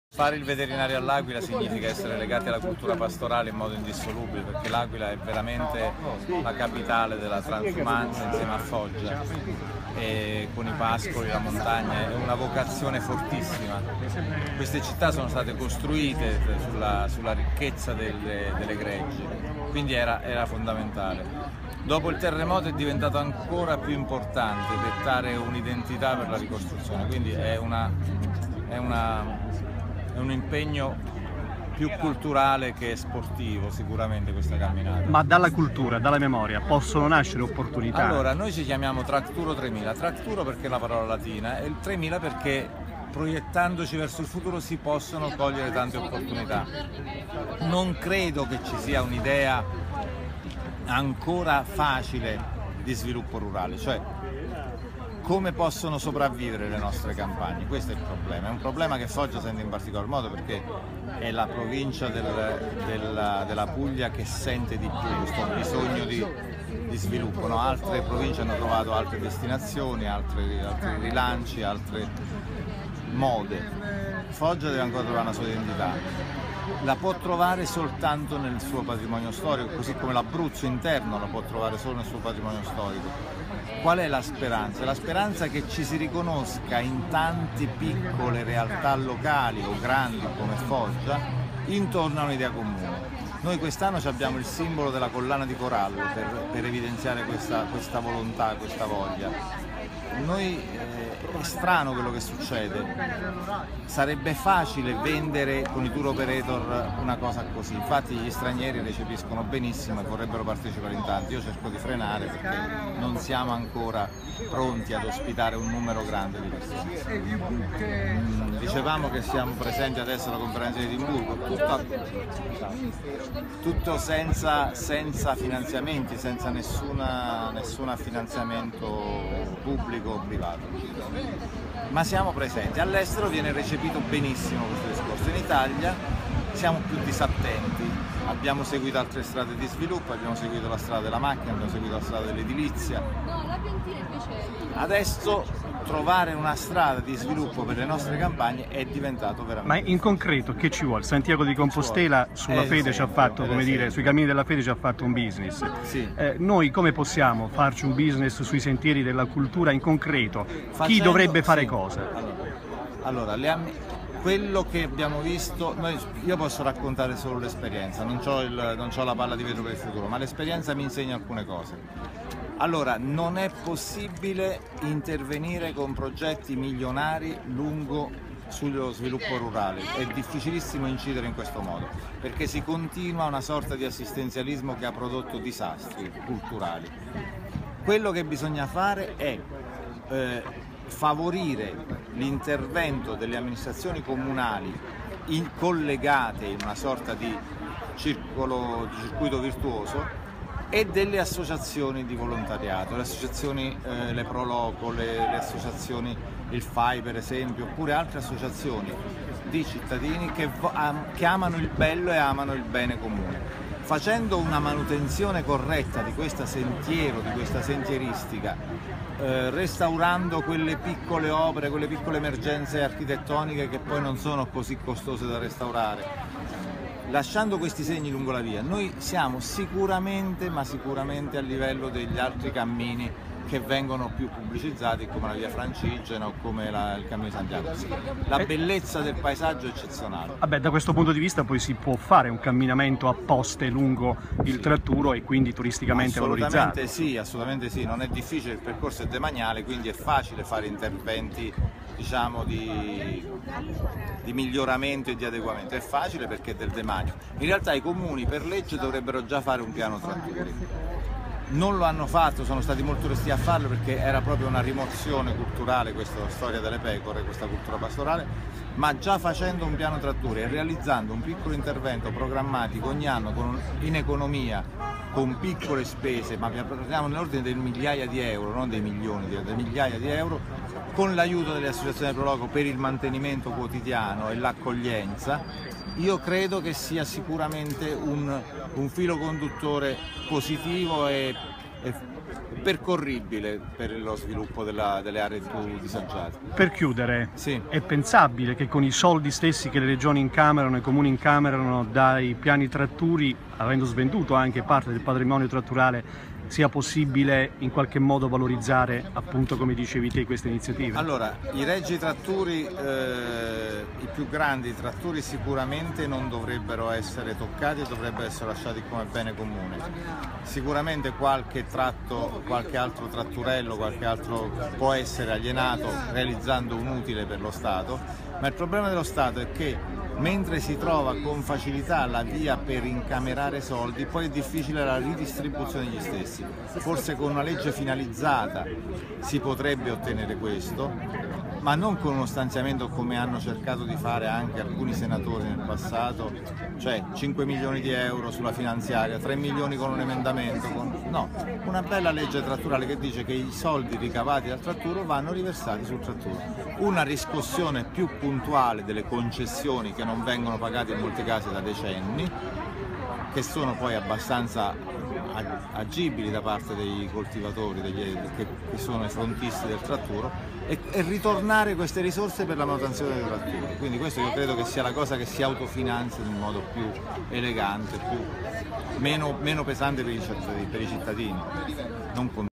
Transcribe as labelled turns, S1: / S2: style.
S1: Fare il veterinario all'Aquila significa essere legati alla cultura pastorale in modo indissolubile, perché l'Aquila è veramente la capitale della transumanza insieme a Foggia, e con i pascoli, la montagna, è una vocazione fortissima. Queste città sono state costruite sulla ricchezza delle greggi, quindi era fondamentale. Dopo il terremoto è diventato ancora più importante dettare un'identità per la ricostruzione, quindi è un impegno più culturale che sportivo sicuramente questa camminata.
S2: Ma dalla cultura, dalla memoria, possono nascere opportunità?
S1: Allora, noi ci chiamiamo Tracturo 3000, Tracturo perché è la parola latina e il 3000 perché proiettandoci verso il futuro si possono cogliere tante opportunità. Non credo che ci sia un'idea ancora facile di sviluppo rurale, cioè come possono sopravvivere le nostre campagne? Questo è il problema, è un problema che Foggia sente in particolar modo perché è la provincia della Puglia che sente di più questo bisogno di sviluppo, no? Altre province hanno trovato altre destinazioni, altri rilanci, altre mode. Foggia deve ancora trovare una sua identità, la può trovare soltanto nel suo patrimonio storico, così come l'Abruzzo interno la può trovare solo nel suo patrimonio storico. Qual è la speranza? La speranza è che ci si riconosca in tante piccole realtà locali o grandi come Foggia intorno a un'idea comune. Noi quest'anno abbiamo il simbolo della collana di corallo per evidenziare questa volontà, questa voglia. È strano quello che succede, sarebbe facile vendere con i tour operator una cosa così, infatti gli stranieri recepiscono benissimo e vorrebbero partecipare in tanti, io cerco di frenare perché non siamo ancora pronti ad ospitare un numero grande di persone. Dicevamo che siamo presenti adesso alla conferenza di Edimburgo, tutto senza finanziamenti, senza nessun finanziamento pubblico o privato, ma siamo presenti. All'estero viene recepito benissimo questo discorso, in Italia siamo più disattenti, abbiamo seguito altre strade di sviluppo, abbiamo seguito la strada della macchina, abbiamo seguito la strada dell'edilizia. Adesso trovare una strada di sviluppo per le nostre campagne è diventato veramente...
S2: Ma in concreto che ci vuole? Santiago di Compostela sulla fede ci ha fatto, come dire, sui cammini della fede ci ha fatto un business.
S1: Sì.
S2: Noi come possiamo farci un business sui sentieri della cultura in concreto? Chi dovrebbe fare cosa?
S1: Allora, quello che abbiamo visto, io posso raccontare solo l'esperienza, non c'ho la palla di vetro per il futuro, ma l'esperienza mi insegna alcune cose. Allora, non è possibile intervenire con progetti milionari sullo sviluppo rurale, è difficilissimo incidere in questo modo, perché si continua una sorta di assistenzialismo che ha prodotto disastri culturali. Quello che bisogna fare è favorire l'intervento delle amministrazioni comunali collegate in una sorta di circuito virtuoso e delle associazioni di volontariato, le associazioni, le Proloco, le associazioni, il FAI per esempio, oppure altre associazioni di cittadini che amano il bello e amano il bene comune. Facendo una manutenzione corretta di questo sentiero, di questa sentieristica, restaurando quelle piccole opere, quelle piccole emergenze architettoniche che poi non sono così costose da restaurare, lasciando questi segni lungo la via, noi siamo sicuramente, ma sicuramente a livello degli altri cammini che vengono più pubblicizzati come la via Francigena o come il cammino di Santiago. La bellezza del paesaggio è eccezionale.
S2: Vabbè, da questo punto di vista poi si può fare un camminamento a poste lungo il Tratturo e quindi turisticamente valorizzato.
S1: Assolutamente sì, non è difficile, il percorso è demaniale, quindi è facile fare interventi, diciamo, di miglioramento e di adeguamento. È facile perché è del demanio. In realtà i comuni per legge dovrebbero già fare un piano tratturi. Non lo hanno fatto, sono stati molto resti a farlo perché era proprio una rimozione culturale questa storia delle pecore, questa cultura pastorale, ma già facendo un piano tratturi e realizzando un piccolo intervento programmatico ogni anno in economia, con piccole spese, ma parliamo nell'ordine del migliaia di euro, non dei milioni, dei migliaia di euro, con l'aiuto delle associazioni Proloco per il mantenimento quotidiano e l'accoglienza, io credo che sia sicuramente un filo conduttore positivo e percorribile per lo sviluppo delle aree più disagiate.
S2: Per chiudere,
S1: Sì.
S2: è pensabile che con i soldi stessi che le regioni incamerano, i comuni incamerano dai piani tratturi, avendo svenduto anche parte del patrimonio tratturale, sia possibile in qualche modo valorizzare, appunto come dicevi te, queste iniziative?
S1: Allora, i reggi tratturi, i più grandi tratturi sicuramente non dovrebbero essere toccati e dovrebbero essere lasciati come bene comune. Sicuramente qualche tratto, qualche altro tratturello, qualche altro può essere alienato realizzando un utile per lo Stato, ma il problema dello Stato è che mentre si trova con facilità la via per incamerare soldi, poi è difficile la ridistribuzione degli stessi. Forse con una legge finalizzata si potrebbe ottenere questo, ma non con uno stanziamento come hanno cercato di fare anche alcuni senatori nel passato, cioè 5 milioni di euro sulla finanziaria, 3 milioni con un emendamento, no, una bella legge tratturale che dice che i soldi ricavati dal tratturo vanno riversati sul tratturo. Una riscossione più puntuale delle concessioni che non vengono pagate in molti casi da decenni, che sono poi abbastanza agibili da parte dei coltivatori, che sono i frontisti del tratturo, e ritornare queste risorse per la manutenzione del tratturo. Quindi questo io credo che sia la cosa che si autofinanzia in un modo più elegante, meno pesante per i cittadini, non